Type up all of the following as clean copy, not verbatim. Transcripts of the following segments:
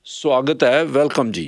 स्वागत है, वेलकम जी।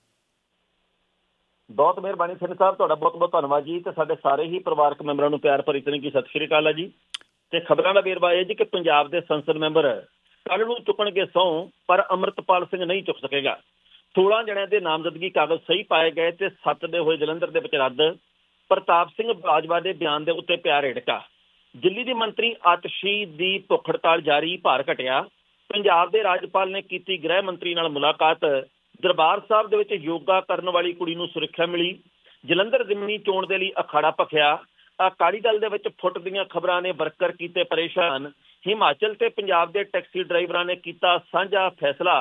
बहुत मेहरबानी सिंह साहब, ਤੁਹਾਡਾ ਬਹੁਤ ਧੰਨਵਾਦ ਜੀ ਤੇ ਸਾਡੇ ਸਾਰੇ ਹੀ ਪਰਿਵਾਰਕ ਮੈਂਬਰਾਂ ਨੂੰ ਪਿਆਰ ਭਰੀ ਤਨਕੀ ਸਤਿ ਸ਼੍ਰੀ ਅਕਾਲ ਹੈ ਜੀ। ਤੇ ਖਬਰਾਂ ਦਾ ਵੇਰਵਾ ਇਹ ਜੀ ਕਿ ਪੰਜਾਬ ਦੇ ਸੰਸਦ ਮੈਂਬਰ ਕੱਲ੍ਹ ਨੂੰ ਚੁੱਕਣਗੇ ਸਹੁੰ, ਪਰ ਅੰਮ੍ਰਿਤਪਾਲ ਸਿੰਘ ਨਹੀਂ ਚੁੱਕ ਸਕੇਗਾ। 16 ਜਣਿਆਂ ਦੇ ਨਾਮਜ਼ਦਗੀ ਕਾਗਜ਼ ਸਹੀ ਪਾਏ ਗਏ ਤੇ 7 ਦੇ ਹੋਏ ਜਲੰਧਰ ਦੇ ਵਿੱਚ ਰੱਦ। ਪ੍ਰਤਾਪ ਸਿੰਘ ਬਾਜਵਾ ਦੇ ਬਿਆਨ ਦੇ ਉੱਤੇ ਪਿਆ ਰੇੜਕਾ। ਦਿੱਲੀ ਦੀ ਮੰਤਰੀ ਆਤਸ਼ੀ ਦੀ ਭੁੱਖ ਹੜਤਾਲ ਜਾਰੀ, ਭਾਰ ਘਟਿਆ। ਪੰਜਾਬ ਦੇ ਰਾਜਪਾਲ ਨੇ ਕੀਤੀ ਗ੍ਰਹਿ ਮੰਤਰੀ ਨਾਲ ਮੁਲਾਕਾਤ। ਦਰਬਾਰ ਸਾਹਿਬ ਦੇ ਵਿੱਚ ਯੋਗਾ ਕਰਨ ਵਾਲੀ ਕੁੜੀ ਨੂੰ ਸੁਰੱਖਿਆ ਮਿਲੀ। ਜਲੰਧਰ ਜ਼ਿਮਨੀ ਚੋਣ ਦੇ ਲਈ ਅਖਾੜਾ ਭਖਿਆ। ਅਕਾਲੀ ਦਲ ਦੇ ਵਿੱਚ ਫੁੱਟ ਦੀਆਂ ਖਬਰਾਂ ਨੇ ਵਰਕਰ ਕੀਤੇ ਪਰੇਸ਼ਾਨ। ਹਿਮਾਚਲ ਤੇ ਪੰਜਾਬ ਦੇ ਟੈਕਸੀ ਡਰਾਈਵਰਾਂ ਨੇ ਕੀਤਾ ਸਾਂਝਾ ਫੈਸਲਾ।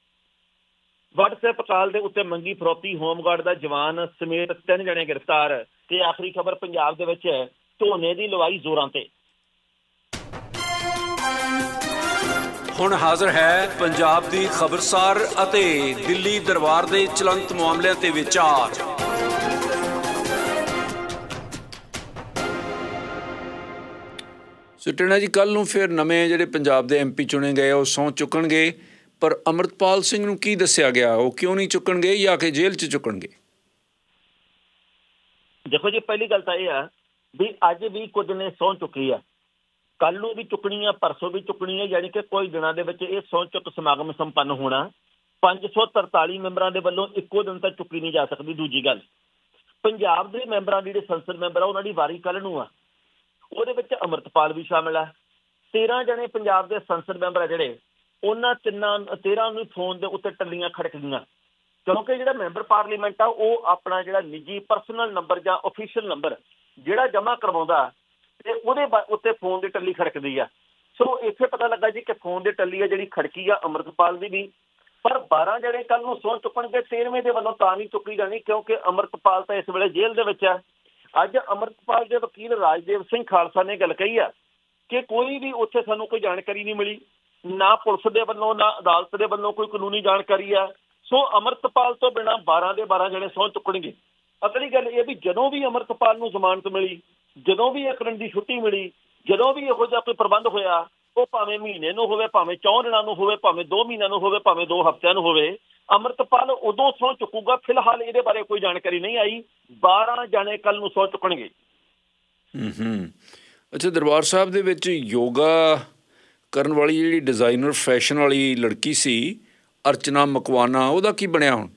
ਵਟਸਐਪ ਕਾਲ ਦੇ ਉੱਤੇ ਮੰਗੀ ਫਰੋਤੀ, ਹੋਮਗਾਰਡ ਦਾ ਜਵਾਨ ਸਮੇਤ 3 ਜਣੇ ਗ੍ਰਿਫਤਾਰ। ਤੇ ਆਖਰੀ ਖਬਰ ਪੰਜਾਬ ਦੇ ਵਿੱਚ ਝੋਨੇ ਦੀ ਲਵਾਈ ਜ਼ੋਰਾਂ ਤੇ। ਹੁਣ ਹਾਜ਼ਰ ਹੈ ਪੰਜਾਬ ਦੀ ਖਬਰਸਾਰ ਅਤੇ ਦਿੱਲੀ ਦਰਬਾਰ ਦੇ ਚਲੰਤ ਮਾਮਲਿਆਂ ਤੇ ਵਿਚਾਰ। ਸੁਟਣਾ ਜੀ, ਕੱਲ੍ਹ ਨੂੰ ਫਿਰ ਨਵੇਂ ਜਿਹੜੇ ਪੰਜਾਬ ਦੇ MP ਚੁਣੇ ਗਏ ਉਹ ਸਹੁੰ ਚੁੱਕਣਗੇ, ਪਰ ਅੰਮ੍ਰਿਤਪਾਲ ਸਿੰਘ ਨੂੰ ਕੀ ਦੱਸਿਆ ਗਿਆ, ਉਹ ਕਿਉਂ ਨਹੀਂ ਚੁੱਕਣਗੇ ਜਾਂ ਕਿ ਜੇਲ੍ਹ 'ਚ ਚੁੱਕਣਗੇ? ਦੇਖੋ ਜੀ, ਪਹਿਲੀ ਗੱਲ ਤਾਂ ਇਹ ਆ ਵੀ ਅੱਜ ਵੀ ਕੁਝ ਨੇ ਸਹੁੰ ਚੁੱਕੀ ਆ, ਕੱਲ੍ਹ ਨੂੰ ਵੀ ਚੁੱਕਣੀ ਆ, ਪਰਸੋਂ ਵੀ ਚੁੱਕਣੀ ਆ, ਯਾਨੀ ਕਿ ਕੁਝ ਦਿਨਾਂ ਦੇ ਵਿੱਚ ਇਹ ਸਹੁੰ ਚੁੱਕ ਸਮਾਗਮ ਸੰਪੰਨ ਹੋਣਾ। 543 ਮੈਂਬਰਾਂ ਦੇ ਵੱਲੋਂ ਇੱਕੋ ਦਿਨ ਤਾਂ ਚੁੱਕੀ ਨਹੀਂ ਜਾ ਸਕਦੀ। ਦੂਜੀ ਗੱਲ, ਪੰਜਾਬ ਦੇ ਮੈਂਬਰਾਂ ਦੀ ਜਿਹੜੇ ਸੰਸਦ ਮੈਂਬਰ ਆ ਉਹਨਾਂ ਦੀ ਵਾਰੀ ਕੱਲ੍ਹ ਨੂੰ ਆ, ਉਹਦੇ ਵਿੱਚ ਅੰਮ੍ਰਿਤਪਾਲ ਵੀ ਸ਼ਾਮਿਲ ਆ। 13 ਜਣੇ ਪੰਜਾਬ ਦੇ ਸੰਸਦ ਮੈਂਬਰ ਆ ਜਿਹੜੇ, ਉਹਨਾਂ 13 ਨੂੰ ਫੋਨ ਦੇ ਉੱਤੇ ਟੱਲੀਆਂ ਖੜਕ ਗਈਆਂ, ਕਿਉਂਕਿ ਜਿਹੜਾ ਮੈਂਬਰ ਪਾਰਲੀਮੈਂਟ ਆ ਉਹ ਆਪਣਾ ਜਿਹੜਾ ਨਿੱਜੀ ਪਰਸਨਲ ਨੰਬਰ ਜਾਂ ਓਫੀਸ਼ੀਅਲ ਨੰਬਰ ਜਿਹੜਾ ਜਮ੍ਹਾਂ ਕਰਵਾਉਂਦਾ ਤੇ ਉਹਦੇ ਉੱਤੇ ਫੋਨ ਦੀ ਟੱਲੀ ਖੜਕਦੀ ਆ। ਸੋ ਇੱਥੇ ਪਤਾ ਲੱਗਾ ਜੀ ਕਿ ਫੋਨ ਦੀ ਟੱਲੀ ਆ ਜਿਹੜੀ ਖੜਕੀ ਆ ਅੰਮ੍ਰਿਤਪਾਲ ਦੀ ਵੀ। ਪਰ 12 ਜਣੇ ਕੱਲ੍ਹ ਨੂੰ ਸਹੁੰ ਚੁੱਕਣਗੇ, 13ਵੇਂ ਦੇ ਵੱਲੋਂ ਤਾਂ ਨਹੀਂ ਚੁੱਕੀ ਜਾਣੀ ਕਿਉਂਕਿ ਅੰਮ੍ਰਿਤਪਾਲ ਤਾਂ ਇਸ ਵੇਲੇ ਜੇਲ੍ਹ ਦੇ ਵਿੱਚ ਆ। ਅੱਜ ਅੰਮ੍ਰਿਤਪਾਲ ਦੇ ਵਕੀਲ ਰਾਜਦੇਵ ਸਿੰਘ ਖਾਲਸਾ ਨੇ ਗੱਲ ਕਹੀ ਆ ਕਿ ਕੋਈ ਵੀ ਉੱਥੇ ਸਾਨੂੰ ਕੋਈ ਜਾਣਕਾਰੀ ਨਹੀਂ ਮਿਲੀ, ਨਾ ਪੁਲਿਸ ਦੇ ਵੱਲੋਂ ਨਾ ਅਦਾਲਤ ਦੇ ਵੱਲੋਂ ਕੋਈ ਕਾਨੂੰਨੀ ਜਾਣਕਾਰੀ ਆ। ਸੋ ਅੰਮ੍ਰਿਤਪਾਲ ਤੋਂ ਬਿਨਾਂ 12 ਦੇ 12 ਜਣੇ ਸਹੁੰ ਚੁੱਕਣਗੇ। ਅਗਲੀ ਗੱਲ ਇਹ ਵੀ ਜਦੋਂ ਵੀ ਅੰਮ੍ਰਿਤਪਾਲ ਨੂੰ ਜ਼ਮਾਨਤ ਮਿਲੀ, ਜਦੋਂ ਵੀ ਇੱਕ ਦਿਨ ਦੀ ਛੁੱਟੀ ਮਿਲੀ, ਜਦੋਂ ਵੀ ਇਹੋ ਜਿਹਾ ਕੋਈ ਪ੍ਰਬੰਧ ਹੋਇਆ, ਉਹ ਭਾਵੇਂ ਮਹੀਨੇ ਨੂੰ ਹੋਵੇ, ਭਾਵੇਂ 4 ਦਿਨਾਂ ਨੂੰ ਹੋਵੇ, ਭਾਵੇਂ 2 ਮਹੀਨਿਆਂ ਨੂੰ ਹੋਵੇ, ਭਾਵੇਂ 2 ਹਫ਼ਤਿਆਂ ਨੂੰ ਹੋਵੇ, ਅੰਮ੍ਰਿਤਪਾਲ ਉਦੋਂ ਸਹੁੰ ਚੁੱਕੂਗਾ। ਫਿਲਹਾਲ ਇਹਦੇ ਬਾਰੇ ਕੋਈ ਜਾਣਕਾਰੀ ਨਹੀਂ ਆਈ। 12 ਜਣੇ ਕੱਲ੍ਹ ਨੂੰ ਸਹੁੰ ਚੁੱਕਣਗੇ। ਅੱਛਾ, ਦਰਬਾਰ ਸਾਹਿਬ ਦੇ ਵਿੱਚ ਯੋਗਾ ਕਰਨ ਵਾਲੀ ਜਿਹੜੀ ਡਿਜ਼ਾਈਨਰ ਫੈਸ਼ਨ ਵਾਲੀ ਲੜਕੀ ਸੀ ਅਰਚਨਾ ਮਕਵਾਨਾ, ਉਹਦਾ ਕੀ ਬਣਿਆ ਹੁਣ?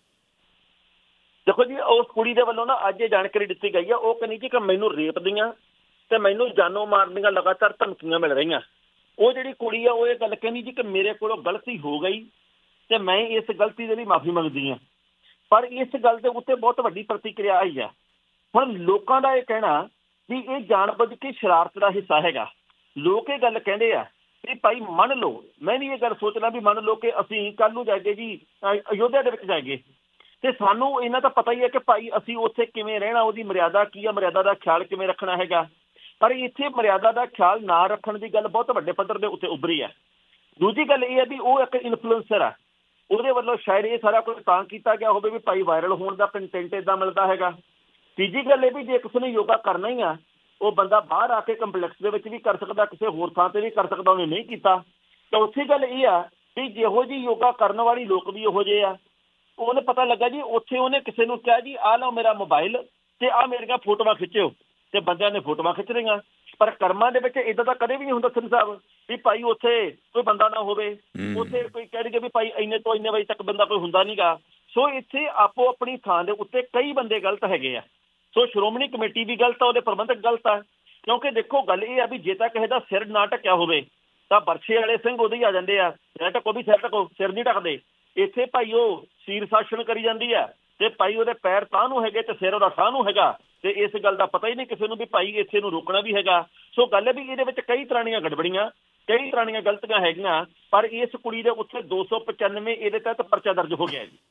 ਦੇਖੋ ਜੀ, ਉਸ ਕੁੜੀ ਦੇ ਵੱਲੋਂ ਨਾ ਅੱਜ ਇਹ ਜਾਣਕਾਰੀ ਦਿੱਤੀ ਗਈ ਆ। ਉਹ ਕਹਿੰਦੀ ਜੀ ਕਿ ਮੈਨੂੰ ਰੇਪ ਦੀਆਂ ਤੇ ਮੈਨੂੰ ਜਾਨੋਂ ਮਾਰਨ ਦੀਆਂ ਲਗਾਤਾਰ ਧਮਕੀਆਂ ਮਿਲ ਰਹੀਆਂ। ਉਹ ਜਿਹੜੀ ਕੁੜੀ ਆ ਉਹ ਇਹ ਗੱਲ ਕਹਿੰਦੀ ਜੀ ਕਿ ਮੇਰੇ ਕੋਲੋਂ ਗਲਤੀ ਹੋ ਗਈ ਤੇ ਮੈਂ ਇਸ ਗਲਤੀ ਦੇ ਲਈ ਮਾਫੀ ਮੰਗਦੀ ਹਾਂ। ਪਰ ਇਸ ਗੱਲ ਦੇ ਉੱਤੇ ਬਹੁਤ ਵੱਡੀ ਪ੍ਰਤੀਕਿਰਿਆ ਆਈ ਆ। ਹੁਣ ਲੋਕਾਂ ਦਾ ਇਹ ਕਹਿਣਾ ਵੀ ਇਹ ਜਾਣਬੁੱਝ ਕੇ ਸ਼ਰਾਰਤ ਦਾ ਹਿੱਸਾ ਹੈਗਾ। ਲੋਕ ਇਹ ਗੱਲ ਕਹਿੰਦੇ ਆ ਵੀ ਭਾਈ ਮੰਨ ਲਓ, ਮੈਂ ਵੀ ਇਹ ਗੱਲ ਸੋਚਣਾ ਵੀ ਮੰਨ ਲਓ ਕਿ ਅਸੀਂ ਕੱਲ੍ਹ ਨੂੰ ਜਾਈਏ ਜੀ ਅਯੋਧਿਆ ਦੇ ਵਿੱਚ ਜਾਈਏ ਤੇ ਸਾਨੂੰ ਇਹਨਾਂ ਤਾਂ ਪਤਾ ਹੀ ਹੈ ਕਿ ਭਾਈ ਅਸੀਂ ਉੱਥੇ ਕਿਵੇਂ ਰਹਿਣਾ, ਉਹਦੀ ਮਰਿਆਦਾ ਕੀ ਆ, ਮਰਿਆਦਾ ਦਾ ਖਿਆਲ ਕਿਵੇਂ ਰੱਖਣਾ ਹੈਗਾ। ਪਰ ਇੱਥੇ ਮਰਿਆਦਾ ਦਾ ਖਿਆਲ ਨਾ ਰੱਖਣ ਦੀ ਗੱਲ ਬਹੁਤ ਵੱਡੇ ਪੱਧਰ ਦੇ ਉੱਤੇ ਉੱਭਰੀ ਹੈ। ਦੂਜੀ ਗੱਲ ਇਹ ਹੈ ਵੀ ਉਹ ਇੱਕ ਇਨਫਲੂਐਂਸਰ ਆ, ਉਹਦੇ ਵੱਲੋਂ ਸ਼ਾਇਦ ਇਹ ਸਾਰਾ ਕੁਝ ਤਾਂ ਕੀਤਾ ਗਿਆ ਹੋਵੇ ਵੀ ਭਾਈ ਵਾਇਰਲ ਹੋਣ ਦਾ ਕੰਟੈਂਟ ਇੱਦਾਂ ਮਿਲਦਾ ਹੈਗਾ। ਤੀਜੀ ਗੱਲ ਇਹ ਵੀ ਜੇ ਕਿਸੇ ਨੇ ਯੋਗਾ ਕਰਨਾ ਹੀ ਆ, ਉਹ ਬੰਦਾ ਬਾਹਰ ਆ ਕੇ ਕੰਪਲੈਕਸ ਦੇ ਵਿੱਚ ਵੀ ਕਰ ਸਕਦਾ, ਕਿਸੇ ਹੋਰ ਥਾਂ ਤੇ ਵੀ ਕਰ ਸਕਦਾ, ਉਹਨੇ ਨਹੀਂ ਕੀਤਾ। ਚੌਥੀ ਗੱਲ ਇਹ ਆ ਵੀ ਜਿਹੋ ਜਿਹੀ ਯੋਗਾ ਕਰਨ ਵਾਲੀ ਲੋਕ ਵੀ ਉਹੋ ਜਿਹੇ ਆ। ਉਹਨੇ ਪਤਾ ਲੱਗਾ ਜੀ ਉੱਥੇ ਉਹਨੇ ਕਿਸੇ ਨੂੰ ਕਿਹਾ ਜੀ ਆਹ ਲਓ ਮੇਰਾ ਮੋਬਾਈਲ ਤੇ ਆਹ ਮੇਰੀਆਂ ਫੋਟੋਆਂ ਖਿੱਚਿਓ, ਤੇ ਬੰਦਿਆਂ ਨੇ ਫੋਟੋਆਂ ਖਿੱਚ ਰਹੀਆਂ। ਪਰ ਕਰਮਾਂ ਦੇ ਵਿੱਚ ਇੱਦਾਂ ਤਾਂ ਕਦੇ ਵੀ ਨਹੀਂ ਹੁੰਦਾ ਸਿੰਘ ਸਾਹਿਬ ਵੀ ਭਾਈ ਉੱਥੇ ਕੋਈ ਬੰਦਾ ਨਾ ਹੋਵੇ, ਉੱਥੇ ਕੋਈ ਕਹਿ ਦੇਗੇ ਵੀ ਭਾਈ ਇੰਨੇ ਤੋਂ ਇੰਨੇ ਵਜੇ ਤੱਕ ਬੰਦਾ ਕੋਈ ਹੁੰਦਾ ਨੀਗਾ। ਸੋ ਇੱਥੇ ਆਪੋ ਆਪਣੀ ਥਾਂ ਦੇ ਉੱਤੇ ਕਈ ਬੰਦੇ ਗਲਤ ਹੈਗੇ ਆ। ਸੋ ਸ਼੍ਰੋਮਣੀ ਕਮੇਟੀ ਵੀ ਗਲਤ ਆ, ਉਹਦੇ ਪ੍ਰਬੰਧਕ ਗਲਤ ਆ। ਕਿਉਂਕਿ ਦੇਖੋ ਗੱਲ ਇਹ ਆ ਵੀ ਜੇ ਤਾਂ ਕਿਸੇ ਦਾ ਸਿਰ ਨਾ ਢੱਕਿਆ ਹੋਵੇ ਤਾਂ ਬਰਛੇ ਵਾਲੇ ਸਿੰਘ ਉਦੋਂ ਹੀ ਆ ਜਾਂਦੇ ਆ, ਸਿਰ ਢੱਕੋ ਵੀ ਸਿਰ ਢੱਕੋ, ਸਿਰ ਨਹੀਂ ਢੱਕਦੇ। ਇੱਥੇ ਭਾਈ ਉਹ ਸੀਰ ਸ਼ਾਸਨ ਕਰੀ ਜਾਂਦੀ ਆ ਤੇ ਭਾਈ ਉਹਦੇ ਪੈਰ ਤਾਂ ਨੂੰ ਹੈਗੇ ਤੇ ਸਿਰ ਉਹਦਾ ਠਾਹ ਨੂੰ ਹੈਗਾ, ਤੇ ਇਸ ਗੱਲ ਦਾ ਪਤਾ ਹੀ ਨਹੀਂ ਕਿਸੇ ਨੂੰ ਵੀ ਭਾਈ ਇੱਥੇ ਨੂੰ ਰੋਕਣਾ ਵੀ ਹੈਗਾ। ਸੋ ਗੱਲ ਵੀ ਇਹਦੇ ਵਿੱਚ ਕਈ ਤਰ੍ਹਾਂ ਦੀਆਂ ਗੜਬੜੀਆਂ, ਕਈ ਤਰ੍ਹਾਂ ਦੀਆਂ ਗਲਤੀਆਂ ਹੈਗੀਆਂ। ਪਰ ਇਸ ਕੁੜੀ ਦੇ ਉੱਤੇ 295 ਇਹਦੇ ਤਹਿਤ ਪਰਚਾ ਦਰਜ ਹੋ ਗਿਆ ਜੀ।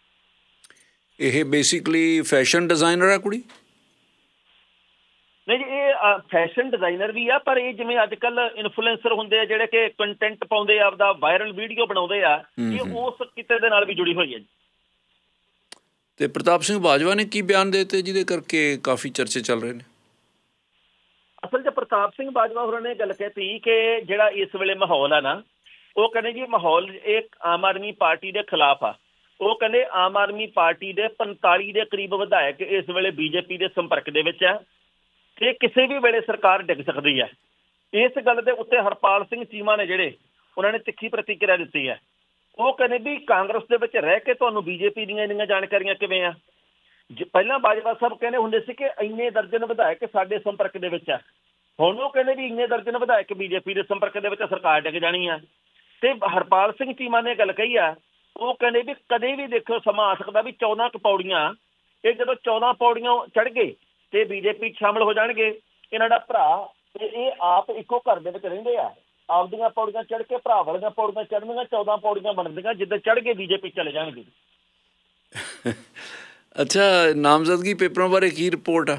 ਇਹ ਬੇਸਿਕਲੀ ਫੈਸ਼ਨ ਡਿਜ਼ਾਈਨਰ ਆ ਕੁੜੀ? ਨਹੀਂ ਜੀ, ਇਹ ਫੈਸ਼ਨ ਡਿਜ਼ਾਈਨਰ ਵੀ ਆ, ਪਰ ਇਹ ਜਿਵੇਂ ਅੱਜ ਕੱਲ੍ਹ ਇਨਫਲੂਐਂਸਰ ਹੁੰਦੇ ਆ ਜਿਹੜੇ ਕਿ ਕੰਟੈਂਟ ਪਾਉਂਦੇ ਆ, ਆਪਦਾ ਵਾਇਰਲ ਵੀਡੀਓ ਬਣਾਉਂਦੇ ਆ, ਇਹ ਉਸ ਕਿੱਤੇ ਦੇ ਨਾਲ ਵੀ ਜੁੜੀ ਹੋਈ ਹੈ ਜੀ। ਤੇ ਪ੍ਰਤਾਪ ਸਿੰਘ ਬਾਜਵਾ ਨੇ ਕੀ ਬਿਆਨ ਦੇ ਦਿੱਤੇ ਜਿਹਦੇ ਕਰਕੇ ਕਾਫੀ ਚਰਚੇ ਚੱਲ ਰਹੇ ਨੇ? ਅਸਲ 'ਚ ਪ੍ਰਤਾਪ ਸਿੰਘ ਬਾਜਵਾ ਹੋਰਾਂ ਨੇ ਗੱਲ ਕਹਿਤੀ ਕਿ ਜਿਹੜਾ ਇਸ ਵੇਲੇ ਮਾਹੌਲ ਆ ਨਾ, ਉਹ ਕਹਿੰਦੇ ਜੀ ਮਾਹੌਲ ਇਹ ਆਮ ਆਦਮੀ ਪਾਰਟੀ ਦੇ ਖਿਲਾਫ ਆ। ਉਹ ਕਹਿੰਦੇ ਆਮ ਆਦਮੀ ਪਾਰਟੀ ਦੇ 45 ਦੇ ਕਰੀਬ ਵਿਧਾਇਕ ਇਸ ਵੇਲੇ ਬੀਜੇਪੀ ਦੇ ਸੰਪਰਕ ਦੇ ਵਿੱਚ ਆ ਤੇ ਕਿਸੇ ਵੀ ਵੇਲੇ ਸਰਕਾਰ ਡਿੱਗ ਸਕਦੀ ਹੈ। ਇਸ ਗੱਲ ਦੇ ਉੱਤੇ ਹਰਪਾਲ ਸਿੰਘ ਚੀਮਾ ਨੇ ਜਿਹੜੇ ਉਹਨਾਂ ਨੇ ਤਿੱਖੀ ਪ੍ਰਤੀਕਿਰਿਆ ਦਿੱਤੀ ਹੈ। ਉਹ ਕਹਿੰਦੇ ਵੀ ਕਾਂਗਰਸ ਦੇ ਵਿੱਚ ਰਹਿ ਕੇ ਤੁਹਾਨੂੰ ਬੀਜੇਪੀ ਦੀਆਂ ਇੰਨੀਆਂ ਜਾਣਕਾਰੀਆਂ ਕਿਵੇਂ ਆ। ਪਹਿਲਾਂ ਬਾਜਵਾ ਸਾਹਿਬ ਕਹਿੰਦੇ ਹੁੰਦੇ ਸੀ ਕਿ ਇੰਨੇ ਦਰਜਨ ਵਿਧਾਇਕ ਸਾਡੇ ਸੰਪਰਕ ਦੇ ਵਿੱਚ ਆ। ਹੁਣ ਉਹ ਕਹਿੰਦੇ ਵੀ ਇੰਨੇ ਦਰਜਨ ਵਿਧਾਇਕ ਬੀਜੇਪੀ ਦੇ ਸੰਪਰਕ ਦੇ ਵਿੱਚ ਸਰਕਾਰ ਡਿੱਗ ਜਾਣੀ ਆ। ਤੇ ਹਰਪਾਲ ਸਿੰਘ ਚੀਮਾ ਨੇ ਗੱਲ ਕਹੀ ਆ। ਉਹ ਕਹਿੰਦੇ ਵੀ ਕਦੇ ਵੀ ਦੇਖੋ ਸਮਾਂ ਆ ਸਕਦਾ ਵੀ 14 ਪੌੜੀਆਂ, ਇਹ ਜਦੋਂ 14 ਪੌੜੀਆਂ ਚੜ੍ਹ ਗਏ ਤੇ ਬੀਜੇਪੀ 'ਚ ਸ਼ਾਮਲ ਹੋ ਜਾਣਗੇ। ਇਹਨਾਂ ਦਾ ਭਰਾ ਤੇ ਇਹ ਆਪ ਇੱਕੋ ਘਰ ਦੇ ਵਿੱਚ ਰਹਿੰਦੇ ਆ। ਆਪਦੀਆਂ ਪੌੜੀਆਂ ਚੜ੍ਹ ਕੇ ਭਰਾ ਵਾਲੀਆਂ ਪੌੜੀਆਂ ਚੜ੍ਹਨੀਆਂ, 14 ਪੌੜੀਆਂ ਬਣਦੀਆਂ। ਜਿੱਦਾਂ ਚੜ੍ਹ ਕੇ ਬੀਜੇਪੀ ਚਲੇ ਜਾਣਗੇ। ਅੱਛਾ, ਨਾਮਜ਼ਦਗੀ ਪੇਪਰਾਂ ਬਾਰੇ ਕੀ ਰਿਪੋਰਟ ਆ?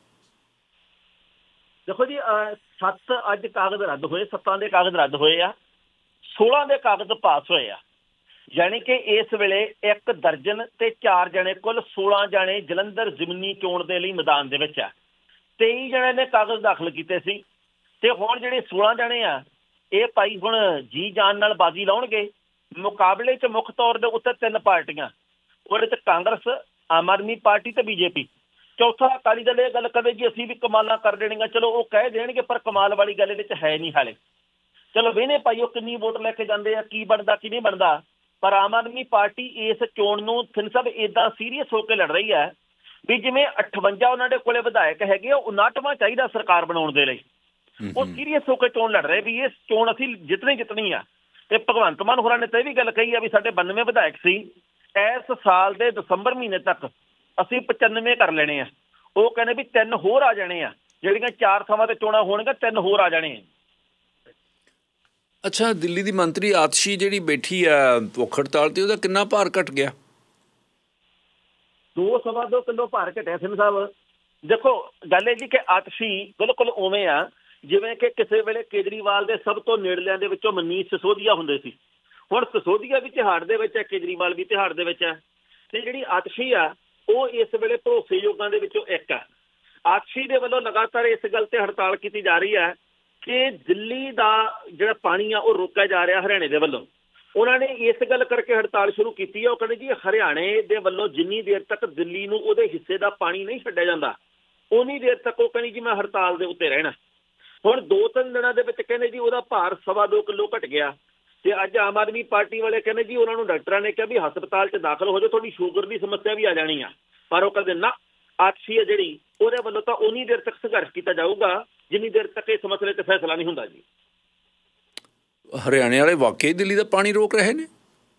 ਦੇਖੋ ਜੀ 7 ਅੱਜ ਕਾਗਜ਼ ਰੱਦ ਹੋਏ, 7 ਦੇ ਕਾਗਜ਼ ਰੱਦ ਹੋਏ ਆ, 16 ਦੇ ਕਾਗਜ਼ ਪਾਸ ਹੋਏ ਆ। ਯਾਨੀ ਕਿ ਇਸ ਵੇਲੇ 1 ਦਰਜਨ ਤੇ 4 ਜਣੇ, ਕੁੱਲ 16 ਜਣੇ ਜਲੰਧਰ ਜ਼ਿਮਨੀ ਚੋਣ ਦੇ ਲਈ ਮੈਦਾਨ ਦੇ ਵਿੱਚ ਆ। 23 ਜਣੇ ਨੇ ਕਾਗਜ਼ ਦਾਖਲ ਕੀਤੇ ਸੀ ਤੇ ਹੁਣ ਜਿਹੜੇ 16 ਜਣੇ ਆ ਇਹ ਭਾਈ ਹੁਣ ਜੀ ਜਾਨ ਨਾਲ ਬਾਜ਼ੀ ਲਾਉਣਗੇ। ਮੁਕਾਬਲੇ 'ਚ ਮੁੱਖ ਤੌਰ ਦੇ ਉੱਤੇ 3 ਪਾਰਟੀਆਂ, ਉਹਦੇ 'ਚ ਕਾਂਗਰਸ, ਆਮ ਆਦਮੀ ਪਾਰਟੀ ਤੇ ਬੀਜੇਪੀ। ਚੌਥਾ ਅਕਾਲੀ ਦਲ ਇਹ ਗੱਲ ਕਵੇ ਜੀ ਅਸੀਂ ਵੀ ਕਮਾਲਾਂ ਕਰ ਦੇਣੀਆਂ। ਚਲੋ ਉਹ ਕਹਿ ਦੇਣਗੇ ਪਰ ਕਮਾਲ ਵਾਲੀ ਗੱਲ ਇਹਦੇ 'ਚ ਹੈ ਨਹੀਂ ਹਾਲੇ। ਚਲੋ ਵੇਹਨੇ ਭਾਈ ਉਹ ਕਿੰਨੀ ਵੋਟ ਲੈ ਕੇ ਜਾਂਦੇ ਆ, ਕੀ ਬਣਦਾ ਕੀ ਨਹੀਂ ਬਣਦਾ। ਪਰ ਆਮ ਆਦਮੀ ਪਾਰਟੀ ਇਸ ਚੋਣ ਨੂੰ ਸਿੰਘ ਸਾਹਿਬ ਏਦਾਂ ਸੀਰੀਅਸ ਹੋ ਕੇ ਲੜ ਰਹੀ ਹੈ ਵੀ ਜਿਵੇਂ 58 ਉਹਨਾਂ ਦੇ ਕੋਲੇ ਵਿਧਾਇਕ ਹੈਗੇ ਆ, 59ਵਾਂ ਚਾਹੀਦਾ ਸਰਕਾਰ ਬਣਾਉਣ ਦੇ ਲਈ। ਉਹ ਸੀਰੀਅਸ ਹੋ ਕੇ ਚੋਣ ਲੜ ਰਹੇ ਵੀ ਇਹ ਚੋਣ ਅਸੀਂ ਜਿੱਤਣੀ ਆ। ਤੇ ਭਗਵੰਤ ਮਾਨ ਹੋਰਾਂ ਨੇ ਤਾਂ ਇਹ ਵੀ ਗੱਲ ਕਹੀ ਆ ਵੀ ਸਾਡੇ 92 ਵਿਧਾਇਕ ਸੀ, ਇਸ ਸਾਲ ਦੇ ਦਸੰਬਰ ਮਹੀਨੇ ਤੱਕ ਅਸੀਂ 95 ਕਰ ਲੈਣੇ ਆ। ਉਹ ਕਹਿੰਦੇ ਵੀ 3 ਹੋਰ ਆ ਜਾਣੇ ਆ, ਜਿਹੜੀਆਂ 4 ਥਾਵਾਂ ਤੇ ਚੋਣਾਂ ਹੋਣਗੀਆਂ 3 ਹੋਰ ਆ ਜਾਣੇ ਆ। ਅੱਛਾ, ਦਿੱਲੀ ਦੀ ਮੰਤਰੀ ਆਤਸ਼ੀ ਜਿਹੜੀ ਬੈਠੀ ਆ ਭੁੱਖ ਹੜਤਾਲ ਤੇ, ਉਹਦਾ ਕਿੰਨਾ ਭਾਰ ਘਟ ਗਿਆ? 2.25 ਕਿਲੋ ਭਾਰ ਘਟਿਆ ਸਿੰਘ ਸਾਹਿਬ। ਦੇਖੋ ਗੱਲ ਇਹ ਜੀ ਕਿ ਆਤਸ਼ੀ ਬਿਲਕੁਲ ਉਵੇਂ ਆ ਜਿਵੇਂ ਕਿ ਕਿਸੇ ਵੇਲੇ ਕੇਜਰੀਵਾਲ ਦੇ ਸਭ ਤੋਂ ਨੇੜਲਿਆਂ ਦੇ ਵਿੱਚੋਂ ਮਨੀਸ਼ ਸਿਸੋਦੀਆ ਹੁੰਦੇ ਸੀ। ਹੁਣ ਸਿਸੋਦੀਆ ਵੀ ਤਿਹਾੜ ਦੇ ਵਿੱਚ ਹੈ, ਕੇਜਰੀਵਾਲ ਵੀ ਤਿਹਾੜ ਦੇ ਵਿੱਚ ਹੈ ਤੇ ਜਿਹੜੀ ਆਤਸ਼ੀ ਆ ਉਹ ਇਸ ਵੇਲੇ ਭਰੋਸੇਯੋਗਾਂ ਦੇ ਵਿੱਚੋਂ ਇੱਕ ਆ। ਆਤਸ਼ੀ ਦੇ ਵੱਲੋਂ ਲਗਾਤਾਰ ਇਸ ਗੱਲ ਤੇ ਹੜਤਾਲ ਕੀਤੀ ਜਾ ਰਹੀ ਹੈ ਕਿ ਦਿੱਲੀ ਦਾ ਜਿਹੜਾ ਪਾਣੀ ਆ ਉਹ ਰੋਕਿਆ ਜਾ ਰਿਹਾ ਹਰਿਆਣੇ ਦੇ ਵੱਲੋਂ। ਉਹਨਾਂ ਨੇ ਇਸ ਗੱਲ ਕਰਕੇ ਹੜਤਾਲ ਸ਼ੁਰੂ ਕੀਤੀ ਹੈ। ਉਹ ਕਹਿੰਦੇ ਜੀ ਹਰਿਆਣੇ ਦੇ ਵੱਲੋਂ ਜਿੰਨੀ ਦੇਰ ਤੱਕ ਦਿੱਲੀ ਨੂੰ ਉਹਦੇ ਹਿੱਸੇ ਦਾ ਪਾਣੀ ਨਹੀਂ ਛੱਡਿਆ ਜਾਂਦਾ ਉਨੀ ਦੇਰ ਤੱਕ ਉਹ ਕਹਿੰਦੀ ਜੀ ਮੈਂ ਹੜਤਾਲ ਦੇ ਉੱਤੇ ਰਹਿਣਾ। ਹੁਣ 2-3 ਦਿਨਾਂ ਦੇ ਵਿੱਚ ਕਹਿੰਦੇ ਜੀ ਉਹਦਾ ਭਾਰ 2.25 ਕਿਲੋ ਘਟ ਗਿਆ। ਤੇ ਅੱਜ ਆਮ ਆਦਮੀ ਪਾਰਟੀ ਵਾਲੇ ਕਹਿੰਦੇ ਜੀ ਉਹਨਾਂ ਨੂੰ ਡਾਕਟਰਾਂ ਨੇ ਕਿਹਾ ਵੀ ਹਸਪਤਾਲ 'ਚ ਦਾਖਲ ਹੋ ਜਾਓ, ਤੁਹਾਡੀ ਸ਼ੂਗਰ ਦੀ ਸਮੱਸਿਆ ਵੀ ਆ ਜਾਣੀ ਆ। ਪਰ ਉਹ ਕਹਿੰਦੇ ਨਾ, ਆਤਸ਼ੀ ਹੈ ਜਿਹੜੀ ਉਹਦੇ ਵੱਲੋਂ ਤਾਂ ਉਨੀ ਦੇਰ ਤੱਕ ਸੰਘਰਸ਼ ਕੀਤਾ ਜਾਊਗਾ ਜਿੰਨੀ ਦੇਰ ਤੱਕ ਇਸ ਮਸਲੇ 'ਤੇ ਫੈਸਲਾ ਨਹੀਂ ਹੁੰਦਾ ਜੀ। ਹਰਿਆਣੇ ਵਾਲੇ ਵਾਕਈ ਦਿੱਲੀ ਦਾ ਪਾਣੀ ਰੋਕ ਰਹੇ ਨੇ?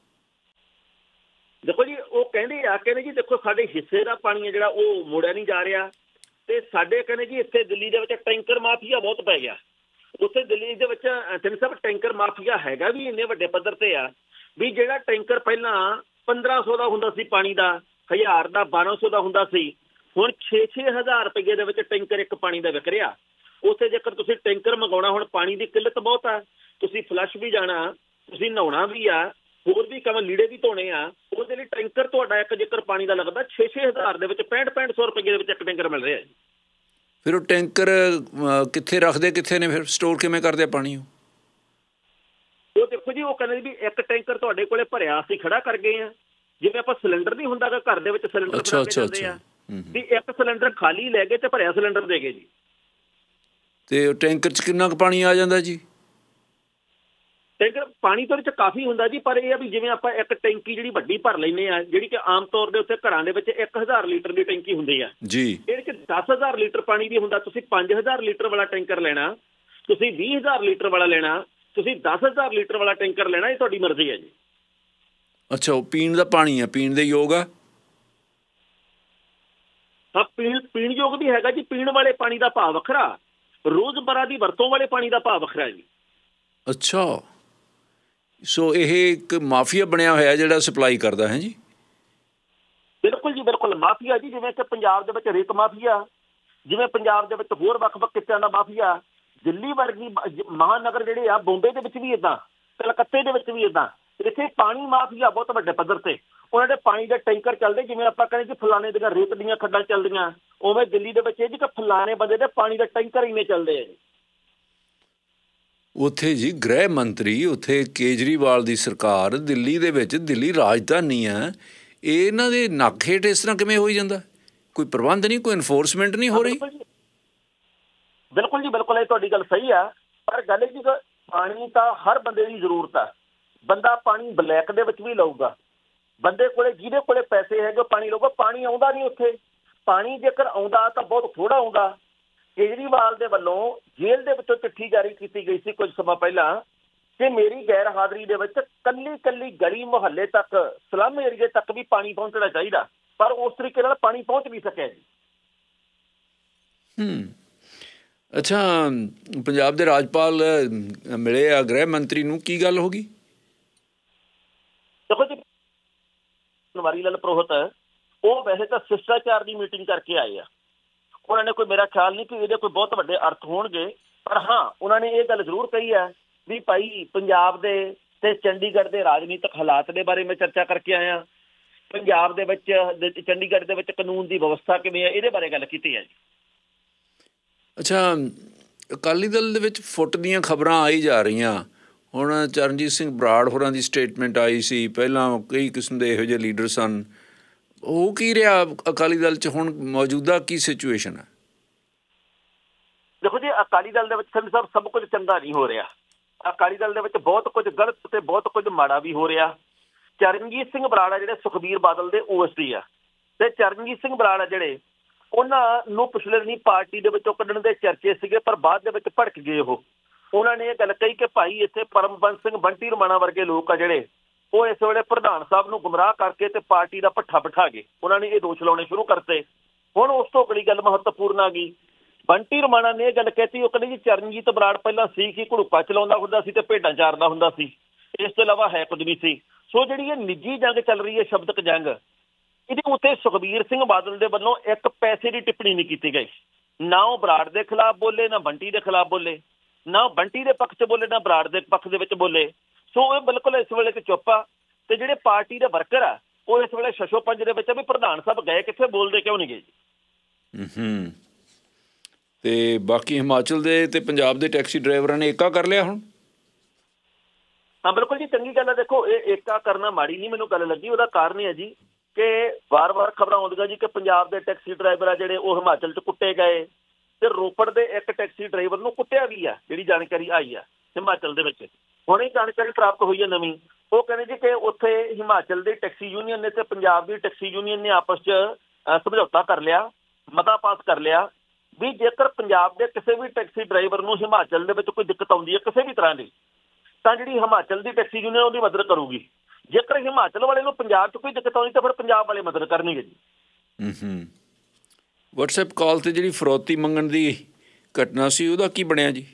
ਦੇਖੋ ਜੀ ਉਹ ਕਹਿੰਦੇ ਜੀ ਦੇਖੋ ਸਾਡੇ ਹਿੱਸੇ ਦਾ ਪਾਣੀ ਹੈ ਜਿਹੜਾ ਉਹ ਮੋੜਿਆ ਨਹੀਂ ਜਾ ਰਿਹਾ ਤੇ ਸਾਡੇ ਕਹਿੰਦੇ ਜੀ ਇੱਥੇ ਦਿੱਲੀ ਦੇ ਵਿੱਚ ਟੈਂਕਰ ਮਾਫੀਆ ਬਹੁਤ ਪੈ ਗਿਆ। ਉੱਥੇ ਦਿੱਲੀ ਦੇ ਵਿੱਚ ਸਿੰਘ ਸਾਹਿਬ ਟੈਂਕਰ ਮਾਫੀਆ ਹੈਗਾ ਵੀ ਇੰਨੇ ਵੱਡੇ ਪੱਧਰ ਤੇ ਆ ਵੀ ਜਿਹੜਾ ਟੈਂਕਰ ਪਹਿਲਾਂ 1500 ਦਾ ਹੁੰਦਾ ਸੀ ਪਾਣੀ ਦਾ, 1000 ਦਾ, 1200 ਦਾ ਹੁੰਦਾ ਸੀ, ਹੁਣ 6-6 ਹਜ਼ਾਰ ਰੁਪਏ ਦੇ ਵਿੱਚ ਟੈਂਕਰ ਇੱਕ ਪਾਣੀ ਦਾ ਵਿਕ ਰਿਹਾ। ਉੱਥੇ ਜੇਕਰ ਤੁਸੀਂ ਟੈਂਕਰ ਮੰਗਾਉਣਾ, ਹੁਣ ਪਾਣੀ ਦੀ ਕਿੱਲਤ ਬਹੁਤ ਆ, ਤੁਸੀਂ ਫਲਸ਼ ਵੀ ਜਾਣਾ, ਤੁਸੀਂ ਨਹਾਉਣਾ ਵੀ ਆ, ਹੋਰ ਵੀ ਕੰਮ ਲੀੜੇ ਵੀ ਧੋਣੇ ਆ, ਉਹਦੇ ਲਈ ਟੈਂਕਰ ਤੁਹਾਡਾ ਇੱਕ ਜੇਕਰ ਪਾਣੀ ਦਾ ਲੱਗਦਾ 6-6 ਹਜ਼ਾਰ ਦੇ ਵਿੱਚ 6500 ਰੁਪਏ ਦੇ ਵਿੱਚ ਇੱਕ ਟੈਂਕਰ ਮਿਲ ਰਿਹਾ। ਫਿਰ ਉਹ ਟੈਂਕਰ ਕਿੱਥੇ ਰੱਖਦੇ, ਕਿੱਥੇ ਨੇ, ਫਿਰ ਸਟੋਰ ਕਿਵੇਂ ਕਰਦੇ ਆ ਪਾਣੀ? ਉਹ ਦੇਖੋ ਜੀ ਉਹ ਕਹਿੰਦੇ ਵੀ ਇੱਕ ਟੈਂਕਰ ਤੁਹਾਡੇ ਕੋਲੇ ਭਰਿਆ ਅਸੀਂ ਖੜਾ ਕਰ ਗਏ ਆ। ਜਿਵੇਂ ਆਪਾਂ ਸਿਲੰਡਰ ਨਹੀਂ ਹੁੰਦਾ ਗਾ ਘਰ ਦੇ ਵਿੱਚ ਸਿਲੰਡਰ ਬਣਾ ਕੇ ਜਾਂਦੇ ਆ ਵੀ ਇੱਕ ਸਿਲੰਡਰ ਖਾਲੀ ਲੈ ਗਏ ਤੇ ਭਰਿਆ ਸਿਲੰਡਰ ਦੇ ਗਏ ਜੀ। ਤੇ ਟੈਂਕਰ 'ਚ ਕਿੰਨਾ ਕੁ ਪਾਣੀ ਆ ਜਾਂਦਾ ਜੀ? ਟੈਂਕਰ ਪਾਣੀ ਤੋਂ ਵਿੱਚ ਕਾਫੀ ਹੁੰਦਾ ਜੀ, ਪਰ ਇਹ ਆ ਵੀ ਜਿਵੇਂ ਆਪਾਂ ਇੱਕ ਟੈਂਕੀ ਜਿਹੜੀ ਵੱਡੀ ਭਰ ਲੈਂਦੇ ਆ, ਜਿਹੜੀ ਕਿ ਆਮ ਤੌਰ ਦੇ ਉੱਤੇ ਘਰਾਂ ਦੇ ਵਿੱਚ 1000 ਲੀਟਰ ਦੀ ਟੈਂਕੀ ਹੁੰਦੀ ਆ ਜੀ, ਇਹਦੇ 'ਚ 10,000 ਲੀਟਰ ਪਾਣੀ ਵੀ ਹੁੰਦਾ। ਤੁਸੀਂ 5000 ਲੀਟਰ ਵਾਲਾ ਟੈਂਕਰ ਲੈਣਾ, ਤੁਸੀਂ 20,000 ਲੀਟਰ ਵਾਲਾ ਲੈਣਾ, ਤੁਸੀਂ 10,000 ਲੀਟਰ ਵਾਲਾ ਟੈਂਕਰ ਲੈਣਾ, ਇਹ ਤੁਹਾਡੀ ਮਰਜ਼ੀ ਹੈ ਜੀ। ਅੱਛਾ, ਉਹ ਪੀਣ ਦਾ ਪਾਣੀ ਆ, ਪੀਣ ਦੇ ਯੋਗ ਆ? ਹਾਂ, ਪੀਣ ਯੋਗ ਵੀ ਹੈਗਾ ਜੀ। ਪੀਣ ਵਾਲੇ ਪਾਣੀ ਦਾ ਭਾਅ ਵੱਖਰਾ, ਰੋਜ਼ਮर्रा ਦੀ ਵਰਤੋਂ ਵਾਲੇ ਪਾਣੀ ਦਾ ਭਾਅ ਵੱਖਰਾ ਜੀ। ਅੱਛਾ, ਸੋ ਇਹ ਇੱਕ ਮਾਫੀਆ ਬਣਿਆ ਹੋਇਆ ਜਿਹੜਾ ਸਪਲਾਈ ਕਰਦਾ ਹੈ ਜੀ? ਬਿਲਕੁਲ ਜੀ, ਬਿਲਕੁਲ ਮਾਫੀਆ ਜੀ। ਜਿਵੇਂ ਕਿ ਪੰਜਾਬ ਦੇ ਵਿੱਚ ਰੇਤ ਮਾਫੀਆ, ਜਿਵੇਂ ਪੰਜਾਬ ਦੇ ਵਿੱਚ ਹੋਰ ਵੱਖ-ਵੱਖ ਕਿੱਤਿਆਂ ਦਾ ਮਾਫੀਆ, ਦਿੱਲੀ ਵਰਗੀ ਮਹਾਨਗਰ ਜਿਹੜੇ ਆ, ਬੰਬੇ ਦੇ ਵਿੱਚ ਵੀ ਇੱਦਾਂ, ਕਲਕੱਤੇ ਦੇ ਵਿੱਚ ਵੀ ਇੱਦਾਂ। ਇੱਥੇ ਪਾਣੀ ਮਾਫੀਆ ਬਹੁਤ ਵੱਡੇ ਪੱਧਰ ਤੇ, ਉਹਨਾਂ ਦੇ ਪਾਣੀ ਦੇ ਟੈਂਕਰ ਚੱਲਦੇ। ਜਿਵੇਂ ਆਪਾਂ ਕਹਿੰਦੇ ਕਿ ਫਲਾਣੇ ਦੀਆਂ ਰੇਤ ਦੀਆਂ ਖੱਡਾਂ ਚੱਲਦੀਆਂ, ਉਵੇਂ ਦਿੱਲੀ ਦੇ ਵਿੱਚ ਇਹ ਜੀ ਕਿ ਫਲਾਣੇ ਬੰਦੇ ਦੇ ਪਾਣੀ ਦੇ ਟੈਂਕਰ ਇੰਨੇ ਚੱਲਦੇ ਆ ਜੀ। ਉੱਥੇ ਜੀ ਗ੍ਰਹਿ ਮੰਤਰੀ, ਉੱਥੇ ਕੇਜਰੀਵਾਲ ਦੀ ਸਰਕਾਰ, ਦਿੱਲੀ ਦੇ ਵਿੱਚ, ਦਿੱਲੀ ਰਾਜਧਾਨੀ ਆ, ਇਹਨਾਂ ਦੇ ਨੱਕ ਹੇਠ ਇਸ ਤਰ੍ਹਾਂ ਕਿਵੇਂ ਹੋਈ ਜਾਂਦਾ? ਕੋਈ ਪ੍ਰਬੰਧ ਨਹੀਂ, ਕੋਈ ਇਨਫੋਰਸਮੈਂਟ ਨਹੀਂ ਹੋ ਰਹੀ। ਬਿਲਕੁਲ ਜੀ, ਬਿਲਕੁਲ, ਇਹ ਤੁਹਾਡੀ ਗੱਲ ਸਹੀ ਆ। ਪਰ ਗੱਲ ਇਹ ਜੀ, ਪਾਣੀ ਤਾਂ ਹਰ ਬੰਦੇ ਦੀ ਜ਼ਰੂਰਤ ਆ। ਬੰਦਾ ਪਾਣੀ ਬਲੈਕ ਦੇ ਵਿੱਚ ਵੀ ਲਊਗਾ, ਬੰਦੇ ਕੋਲੇ ਜਿਹਦੇ ਕੋਲੇ ਪੈਸੇ ਹੈਗੇ ਪਾਣੀ ਲਊਗਾ। ਪਾਣੀ ਆਉਂਦਾ ਨਹੀਂ ਉੱਥੇ। ਪਾਣੀ ਜੇਕਰ ਆਉਂਦਾ ਤਾਂ ਬਹੁਤ ਥੋੜ੍ਹਾ ਆਉਂਦਾ। ਕੇਜਰੀਵਾਲ ਦੇ ਵੱਲੋਂ ਜੇਲ੍ਹ ਦੇ ਵਿੱਚੋਂ ਚਿੱਠੀ ਜਾਰੀ ਕੀਤੀ ਗਈ ਸੀ ਕੁਝ ਸਮਾਂ ਪਹਿਲਾਂ ਕਿ ਮੇਰੀ ਗੈਰ ਹਾਜ਼ਰੀ ਦੇ ਵਿੱਚ ਕੱਲੀ ਗਲੀ ਮੁਹੱਲੇ ਤੱਕ, ਸਲਮ ਏਰੀਏ ਤੱਕ ਵੀ ਪਾਣੀ ਪਹੁੰਚਣਾ ਚਾਹੀਦਾ, ਪਰ ਉਸ ਤਰੀਕੇ ਨਾਲ ਪਾਣੀ ਪਹੁੰਚ ਨਹੀਂ ਸਕਿਆ ਜੀ। ਅੱਛਾ, ਪੰਜਾਬ ਦੇ ਰਾਜਪਾਲ ਮਿਲੇ ਆ ਗ੍ਰਹਿ ਮੰਤਰੀ ਨੂੰ, ਕੀ ਗੱਲ ਹੋ ਗਈ? ਦੇਖੋ ਜੀ, ਵਾਰੀ ਲਾਲ ਪੁਰੋਹਿਤ ਉਹ ਵੈਸੇ ਤਾਂ ਸ਼ਿਸ਼ਟਾਚਾਰ ਦੀ ਮੀਟਿੰਗ ਕਰਕੇ ਆਏ ਆ। ਉਹਨਾਂ ਨੇ ਕੋਈ, ਮੇਰਾ ਖਿਆਲ ਨਹੀਂ ਕਿ ਇਹਦੇ ਕੋਈ ਬਹੁਤ ਵੱਡੇ ਅਰਥ ਹੋਣਗੇ, ਪਰ ਹਾਂ ਉਹਨਾਂ ਨੇ ਇਹ ਗੱਲ ਜ਼ਰੂਰ ਕਹੀ ਹੈ ਵੀ ਭਾਈ ਪੰਜਾਬ ਦੇ ਤੇ ਚੰਡੀਗੜ੍ਹ ਦੇ ਰਾਜਨੀਤਿਕ ਹਾਲਾਤ ਦੇ ਬਾਰੇ ਮੈਂ ਚਰਚਾ ਕਰਕੇ ਆਇਆ। ਪੰਜਾਬ ਦੇ ਵਿੱਚ, ਚੰਡੀਗੜ੍ਹ ਦੇ ਵਿੱਚ ਕਾਨੂੰਨ ਦੀ ਵਿਵਸਥਾ ਕਿਵੇਂ ਹੈ, ਇਹਦੇ ਬਾਰੇ ਗੱਲ ਕੀਤੀ ਹੈ ਜੀ। ਅੱਛਾ, ਅਕਾਲੀ ਦਲ ਦੇ ਵਿੱਚ ਫੁੱਟ ਦੀਆਂ ਖਬਰਾਂ ਆਈ ਜਾ ਰਹੀਆਂ। ਹੁਣ ਚਰਨਜੀਤ ਸਿੰਘ ਬਰਾੜ ਹੋਰਾਂ ਦੀ ਸਟੇਟਮੈਂਟ ਆਈ ਸੀ, ਪਹਿਲਾਂ ਕਈ ਕਿਸਮ ਦੇ ਇਹੋ ਜਿਹੇ ਲੀਡਰ ਸਨ। ਉਹ ਕੀ ਰਿਹਾ ਅਕਾਲੀ ਦਲ 'ਚ ਹੁਣ ਮੌਜੂਦਾ ਕੀ ਸਿਚੁਏਸ਼ਨ ਹੈ? ਦੇਖੋ ਜੀ, ਅਕਾਲੀ ਦਲ ਦੇ ਵਿੱਚ ਸਭ ਕੁਝ ਚੰਗਾ ਨਹੀਂ ਹੋ ਰਿਹਾ। ਅਕਾਲੀ ਦਲ ਦੇ ਵਿੱਚ ਬਹੁਤ ਕੁਝ ਗਲਤ ਤੇ ਬਹੁਤ ਕੁਝ ਮਾੜਾ ਵੀ ਹੋ ਰਿਹਾ। ਚਰਨਜੀਤ ਸਿੰਘ ਬਰਾੜ ਆ ਜਿਹੜੇ ਸੁਖਬੀਰ ਬਾਦਲ ਦੇ OSD ਆ, ਤੇ ਚਰਨਜੀਤ ਸਿੰਘ ਬਰਾੜ ਆ ਜਿਹੜੇ, ਉਹਨਾਂ ਨੂੰ ਪਿਛਲੇ ਦਿਨੀ ਪਾਰਟੀ ਦੇ ਵਿੱਚੋਂ ਕੱਢਣ ਦੇ ਚਰਚੇ ਸੀਗੇ, ਪਰ ਬਾਅਦ ਦੇ ਵਿੱਚ ਭੜਕ ਗਏ। ਉਹਨਾਂ ਨੇ ਇਹ ਗੱਲ ਕਹੀ ਕਿ ਭਾਈ ਇੱਥੇ ਪਰਮਬੰਸ ਸਿੰਘ, ਬੰਟੀ ਰਮਾਣਾ ਵਰਗੇ ਲੋਕ ਆ ਜਿਹੜੇ, ਉਹ ਇਸ ਵੇਲੇ ਪ੍ਰਧਾਨ ਸਾਹਿਬ ਨੂੰ ਗੁੰਮਰਾਹ ਕਰਕੇ ਤੇ ਪਾਰਟੀ ਦਾ ਭੱਠਾ ਬਿਠਾ ਗਏ। ਉਹਨਾਂ ਨੇ ਇਹ ਦੋਸ਼ ਲਾਉਣੇ ਸ਼ੁਰੂ ਕਰਤੇ। ਹੁਣ ਉਸ ਤੋਂ ਅਗਲੀ ਗੱਲ ਮਹੱਤਵਪੂਰਨ ਆ ਗਈ। ਬੰਟੀ ਰਮਾਣਾ ਨੇ ਇਹ ਗੱਲ ਕਹਿਤੀ, ਉਹ ਕਹਿੰਦੇ ਜੀ ਚਰਨਜੀਤ ਬਰਾੜ ਪਹਿਲਾਂ ਸੀ ਕਿ ਘੜੂਪਾ ਚਲਾਉਂਦਾ ਹੁੰਦਾ ਸੀ ਤੇ ਭੇਡਾਂ ਚਾਰਦਾ ਹੁੰਦਾ ਸੀ, ਇਸ ਤੋਂ ਇਲਾਵਾ ਹੈ ਕੁਝ ਨਹੀਂ ਸੀ। ਸੋ ਜਿਹੜੀ ਇਹ ਨਿੱਜੀ ਜੰਗ ਚੱਲ ਰਹੀ ਹੈ, ਸ਼ਬਦਕ ਜੰਗ, ਇਹਦੇ ਉੱਤੇ ਸੁਖਬੀਰ ਸਿੰਘ ਬਾਦਲ ਦੇ ਵੱਲੋਂ ਇੱਕ ਪੈਸੇ ਦੀ ਟਿੱਪਣੀ ਨਹੀਂ ਕੀਤੀ ਗਈ। ਨਾ ਉਹ ਬਰਾੜ ਦੇ ਖਿਲਾਫ ਬੋਲੇ, ਨਾ ਬੰਟੀ ਦੇ ਖਿਲਾਫ ਬੋਲੇ, ਨਾ ਬੰਟੀ ਦੇ ਪੱਖ 'ਚ ਬੋਲੇ, ਨਾ ਬਰਾੜ ਦੇ ਪੱਖ ਦੇ ਵਿੱਚ ਬੋਲੇ। ਸੋ ਇਹ ਬਿਲਕੁਲ ਇਸ ਵੇਲੇ ਤੇ ਚੁੱਪ ਆ। ਤੇ ਜਿਹੜੇ ਪਾਰਟੀ ਦੇ ਵਰਕਰ ਆ, ਉਹ ਇਸ ਵੇਲੇ ਛੱਛੋ ਪੰਜ ਦੇ ਵਿੱਚ ਵੀ ਪ੍ਰਧਾਨ ਸਾਹਿਬ ਗਏ ਕਿੱਥੇ, ਬੋਲਦੇ ਕਿਉਂ ਨਹੀਂ ਗਏ ਜੀ। ਤੇ ਬਾਕੀ ਹਿਮਾਚਲ ਦੇ ਤੇ ਪੰਜਾਬ ਦੇ ਟੈਕਸੀ ਡਰਾਈਵਰਾਂ ਨੇ ਏਕਾ ਕਰ ਲਿਆ ਹੁਣ? ਹਾਂ ਬਿਲਕੁਲ ਜੀ, ਚੰਗੀ ਗੱਲ ਹੈ। ਦੇਖੋ, ਇਹ ਏਕਾ ਕਰਨਾ ਮਾੜੀ ਨਹੀਂ ਮੈਨੂੰ ਗੱਲ ਲੱਗੀ। ਉਹਦਾ ਕਾਰਨ ਇਹ ਹੈ ਜੀ ਕਿ ਵਾਰ-ਵਾਰ ਖਬਰਾਂ ਆਉਂਦੀਆਂ ਜੀ ਕਿ ਪੰਜਾਬ ਦੇ ਟੈਕਸੀ ਡਰਾਈਵਰ ਆ ਜਿਹੜੇ, ਉਹ ਹਿਮਾਚਲ 'ਚ ਕੁੱਟੇ ਗਏ, ਤੇ ਰੋਪੜ ਦੇ ਇੱਕ ਟੈਕਸੀ ਡਰਾਈਵਰ ਨੂੰ ਕੁੱਟਿਆ ਵੀ ਆ, ਜਿਹੜੀ ਜਾਣਕਾਰੀ ਆਈ ਆ ਹਿਮਾਚਲ ਦੇ ਵਿੱਚ। ਹੁਣ ਇਹ ਜਾਣਕਾਰੀ ਪ੍ਰਾਪਤ ਹੋਈ ਹੈ ਨਵੀਂ। ਉਹ ਕਹਿੰਦੇ ਜੀ ਕਿ ਉੱਥੇ ਹਿਮਾਚਲ ਦੀ ਟੈਕਸੀ ਯੂਨੀਅਨ ਨੇ ਤੇ ਪੰਜਾਬ ਦੀ ਟੈਕਸੀ ਯੂਨੀਅਨ ਨੇ ਆਪਸ 'ਚ ਸਮਝੌਤਾ ਕਰ ਲਿਆ, ਮਤਾ ਪਾਸ ਕਰ ਲਿਆ ਵੀ ਜੇਕਰ ਪੰਜਾਬ ਦੇ ਕਿਸੇ ਵੀ ਟੈਕਸੀ ਡਰਾਈਵਰ ਨੂੰ ਹਿਮਾਚਲ ਦੇ ਵਿੱਚ ਕੋਈ ਦਿੱਕਤ ਆਉਂਦੀ ਹੈ ਕਿਸੇ ਵੀ ਤਰ੍ਹਾਂ ਦੀ, ਤਾਂ ਜਿਹੜੀ ਹਿਮਾਚਲ ਦੀ ਟੈਕਸੀ ਯੂਨੀਅਨ ਉਹਦੀ ਮਦਦ ਕਰੂਗੀ। ਜੇਕਰ ਹਿਮਾਚਲ ਵਾਲੇ ਨੂੰ ਪੰਜਾਬ 'ਚ ਕੋਈ ਦਿੱਕਤ ਆਉਂਦੀ ਤਾਂ ਫਿਰ ਪੰਜਾਬ ਵਾਲੇ ਮਦਦ ਕਰਨਗੇ ਜੀ। WhatsApp ਕਾਲ ਤੇ ਜਿਹੜੀ ਫਰੌਤੀ ਮੰਗਣ ਦੀ ਘਟਨਾ ਸੀ, ਉਹਦਾ ਕੀ ਬਣਿਆ ਜੀ?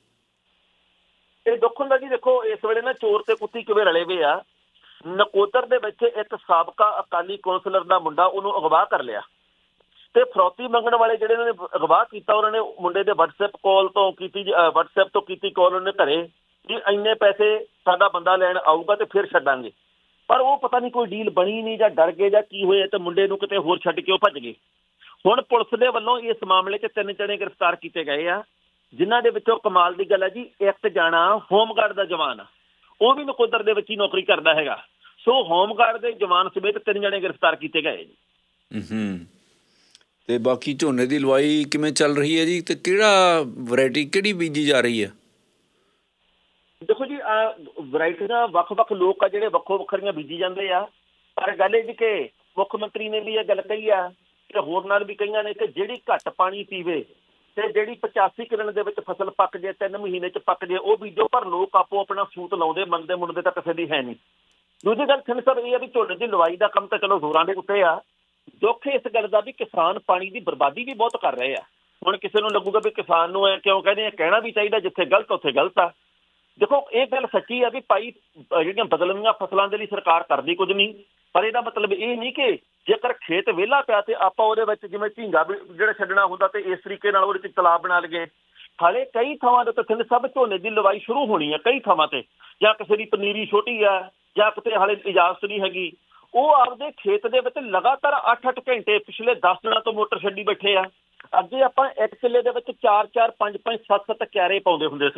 ਇਹ ਦੁੱਖ ਹੁੰਦਾ ਜੀ। ਦੇਖੋ, ਇਸ ਵੇਲੇ ਨਾ ਚੋਰ ਤੇ ਕੁੱਤੀ ਕਿਵੇਂ ਰਲੇ ਹੋਏ ਆ। ਨਕੋਦਰ ਦੇ ਵਿੱਚ ਇੱਕ ਸਾਬਕਾ ਅਕਾਲੀ ਕੌਂਸਲਰ ਦਾ ਮੁੰਡਾ, ਉਹਨੂੰ ਅਗਵਾ ਕਰ ਲਿਆ, ਤੇ ਫਰੌਤੀ ਮੰਗਣ ਵਾਲੇ ਜਿਹੜੇ ਉਹਨਾਂ ਨੇ ਅਗਵਾ ਕੀਤਾ, ਉਹਨਾਂ ਨੇ ਮੁੰਡੇ ਦੇ WhatsApp ਕਾਲ ਤੋਂ ਕੀਤੀ, WhatsApp ਤੋਂ ਕੀਤੀ ਕਾਲ ਉਹਨੇ ਘਰੇ ਵੀ ਇੰਨੇ ਪੈਸੇ ਸਾਡਾ ਬੰਦਾ ਲੈਣ ਆਊਗਾ ਤੇ ਫਿਰ ਛੱਡਾਂਗੇ। ਪਰ ਉਹ ਪਤਾ ਨਹੀਂ ਕੋਈ ਡੀਲ ਬਣੀ ਨਹੀਂ, ਜਾਂ ਡਰ ਗਏ ਜਾਂ ਕੀ ਹੋਇਆ, ਤੇ ਮੁੰਡੇ ਨੂੰ ਕਿਤੇ ਹੋਰ ਛੱਡ ਕੇ ਉਹ ਭੱਜ ਗਏ। ਹੁਣ ਪੁਲਿਸ ਦੇ ਵੱਲੋਂ ਇਸ ਮਾਮਲੇ 'ਚ 3 ਜਣੇ ਗ੍ਰਿਫਤਾਰ ਕੀਤੇ ਗਏ ਆ, ਜਿਨ੍ਹਾਂ ਦੇ ਵਿੱਚੋਂ ਕਮਾਲ ਦੀ ਗੱਲ ਹੈ ਜੀ, ਇੱਕ ਜਾਣਾ ਹੋਮਗਾਰਡ ਦਾ ਜਵਾਨ ਆ, ਉਹ ਵੀ ਨਕੋਦਰ ਦੇ ਵਿੱਚ ਹੀ ਨੌਕਰੀ ਕਰਦਾ ਹੈਗਾ। ਸੋ ਹੋਮਗਾਰਡ ਦੇ ਜਵਾਨ ਸਮੇਤ 3 ਜਣੇ ਗ੍ਰਿਫਤਾਰ ਕੀਤੇ ਗਏ ਜੀ। ਤੇ ਬਾਕੀ ਝੋਨੇ ਦੀ ਲਵਾਈ ਕਿਵੇਂ ਚੱਲ ਰਹੀ ਹੈ ਜੀ, ਤੇ ਕਿਹੜਾ ਵੈਰਾਈਟੀ ਕਿਹੜੀ ਬੀਜੀ ਜਾ ਰਹੀ ਹੈ? ਦੇਖੋ ਜੀ, ਵੈਰਾਈਟੀਆਂ ਵੱਖ-ਵੱਖ ਲੋਕ ਆ ਜਿਹੜੇ ਵੱਖੋ ਵੱਖਰੀਆਂ ਬੀਜੀ ਜਾਂਦੇ ਆ। ਪਰ ਗੱਲ ਇਹ ਜੀ ਕਿ ਮੁੱਖ ਮੰਤਰੀ ਨੇ ਵੀ ਇਹ ਗੱਲ ਕਹੀ ਆ ਤੇ ਹੋਰ ਨਾਲ ਵੀ ਕਈਆਂ ਨੇ ਕਿ ਜਿਹੜੀ ਘੱਟ ਪਾਣੀ ਪੀਵੇ ਤੇ ਜਿਹੜੀ 85 ਕਿੱਲੇ ਦੇ ਵਿੱਚ ਫਸਲ ਪੱਕ ਜੇ, 3 ਮਹੀਨੇ 'ਚ ਪੱਕ ਜੇ, ਉਹ ਬੀਜੋ। ਪਰ ਲੋਕ ਆਪੋ ਆਪਣਾ ਸੂਤ ਲਾਉਂਦੇ, ਮੰਨਦੇ ਮੁੰਨਦੇ ਤਾਂ ਕਿਸੇ ਦੀ ਹੈ ਨਹੀਂ। ਦੂਜੀ ਗੱਲ ਸਿੰਘ ਸਾਹਿਬ ਇਹ ਆ ਵੀ ਝੋਨੇ ਦੀ ਲਵਾਈ ਦਾ ਕੰਮ ਤਾਂ ਚਲੋ ਜ਼ੋਰਾਂ ਦੇ ਉੱਤੇ ਆ। ਦੁੱਖ ਇਸ ਗੱਲ ਦਾ ਵੀ ਕਿਸਾਨ ਪਾਣੀ ਦੀ ਬਰਬਾਦੀ ਵੀ ਬਹੁਤ ਕਰ ਰਹੇ ਆ। ਹੁਣ ਕਿਸੇ ਨੂੰ ਲੱਗੂਗਾ ਵੀ ਕਿਸਾਨ ਨੂੰ ਕਿਉਂ ਕਹਿੰਦੇ ਆ, ਕਹਿਣਾ ਵੀ ਚਾਹੀਦਾ, ਜਿੱਥੇ ਗਲਤ ਉੱਥੇ ਗਲਤ ਆ। ਦੇਖੋ, ਇਹ ਗੱਲ ਸੱਚੀ ਆ ਵੀ ਭਾਈ ਜਿਹੜੀਆਂ ਬਦਲਵੀਆਂ ਫਸਲਾਂ ਦੇ ਲਈ ਸਰਕਾਰ ਕਰਦੀ ਕੁਝ ਨਹੀਂ, ਪਰ ਇਹਦਾ ਮਤਲਬ ਇਹ ਨਹੀਂ ਕਿ ਜੇਕਰ ਖੇਤ ਵਿਹਲਾ ਪਿਆ ਤੇ ਆਪਾਂ ਉਹਦੇ ਵਿੱਚ ਜਿਵੇਂ ਝੀਂਗਾ ਜਿਹੜਾ ਛੱਡਣਾ ਹੁੰਦਾ ਤੇ ਇਸ ਤਰੀਕੇ ਨਾਲ ਉਹਦੇ 'ਚ ਤਲਾਬ ਬਣਾ ਲਈਏ। ਹਾਲੇ ਕਈ ਥਾਵਾਂ ਦੇ ਉੱਤੇ ਸਭ ਝੋਨੇ ਦੀ ਲਵਾਈ ਸ਼ੁਰੂ ਹੋਣੀ ਆ ਕਈ ਥਾਵਾਂ ਤੇ, ਜਾਂ ਕਿਸੇ ਦੀ ਪਨੀਰੀ ਛੋਟੀ ਆ, ਜਾਂ ਕਿਤੇ ਹਾਲੇ ਇਜਾਜ਼ਤ ਨਹੀਂ ਹੈਗੀ। ਉਹ ਆਪਦੇ ਖੇਤ ਦੇ ਵਿੱਚ ਲਗਾਤਾਰ 8-8 ਘੰਟੇ ਪਿਛਲੇ 10 ਦਿਨਾਂ ਤੋਂ ਮੋਟਰ ਛੱਡੀ ਬੈਠੇ ਆ। ਅੱਗੇ ਆਪਾਂ 1 ਕਿੱਲੇ ਦੇ ਵਿੱਚ 4-4, 5-5, 7-7 ਕਿਆਰੇ ਪਾਉਂਦੇ ਹੁੰਦੇ ਸੀ।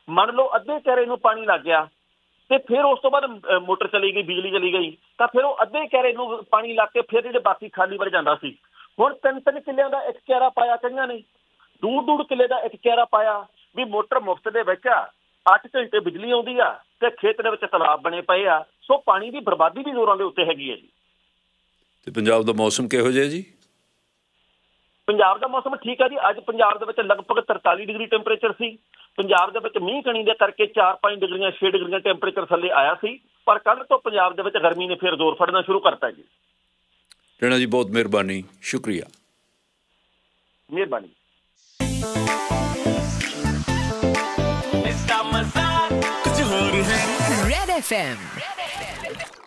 ਮੰਨ ਲਓ ਅੱਧੇ ਕਿਆਰੇ ਨੂੰ ਪਾਣੀ ਲੱਗ ਗਿਆ ਤੇ ਫਿਰ ਉਸ ਤੋਂ ਬਾਅਦ ਮੋਟਰ ਚਲੀ ਗਈ, ਬਿਜਲੀ ਚਲੀ ਗਈ, ਤਾਂ ਫਿਰ ਉਹ ਅੱਧੇ ਕਿਆਰੇ ਨੂੰ ਪਾਣੀ ਲੱਗ ਕੇ ਫਿਰ ਜਿਹੜੇ ਬਾਕੀ ਖਾਲੀ ਵਰ ਜਾਂਦਾ ਸੀ। ਹੁਣ 3-3 ਕਿੱਲਿਆਂ ਦਾ ਇੱਕ ਕਿਆਰਾ ਪਾਇਆ ਕਈਆਂ ਨੇ, 2-2 ਕਿੱਲੇ ਦਾ ਇੱਕ ਕਿਆਰਾ ਪਾਇਆ ਵੀ ਮੋਟਰ ਮੁਫਤ ਦੇ ਵਿੱਚ ਆ, 8 ਘੰਟੇ ਬਿਜਲੀ ਆਉਂਦੀ ਆ ਤੇ ਖੇਤ ਦੇ ਵਿੱਚ ਤਲਾਬ ਬਣੇ ਪਏ ਆ। ਸੋ ਪਾਣੀ ਦੀ ਬਰਬਾਦੀ ਵੀ ਜ਼ੋਰਾਂ ਦੇ ਉੱਤੇ ਹੈਗੀ ਹੈ ਜੀ। ਤੇ ਪੰਜਾਬ ਦਾ ਮੌਸਮ ਕਿਹੋ ਜਿਹਾ ਜੀ? ਪੰਜਾਬ ਦਾ ਮੌਸਮ ਠੀਕ ਹੈ ਜੀ। ਅੱਜ ਪੰਜਾਬ ਦੇ ਵਿੱਚ ਲਗਭਗ 43 ਡਿਗਰੀ ਟੈਂਪਰੇਚਰ ਸੀ। ਪੰਜਾਬ ਦੇ ਵਿੱਚ ਮੀਂਹ ਕਣੀ ਦੇ ਕਰਕੇ 4-5 ਡਿਗਰੀਆਂ 6 ਡਿਗਰੀਆਂ ਟੈਂਪਰੇਚਰ ਥੱਲੇ ਆਇਆ ਸੀ, ਪਰ ਕੱਲ੍ਹ ਤੋਂ ਪੰਜਾਬ ਦੇ ਵਿੱਚ ਗਰਮੀ ਨੇ ਫਿਰ ਜ਼ੋਰ ਫੜਨਾ ਸ਼ੁਰੂ ਕਰਤਾ ਜੀ। ਰੈਣਾ ਜੀ ਬਹੁਤ ਮਿਹਰਬਾਨੀ, ਸ਼ੁਕਰੀਆ। ਮਿਹਰਬਾਨੀ। Red FM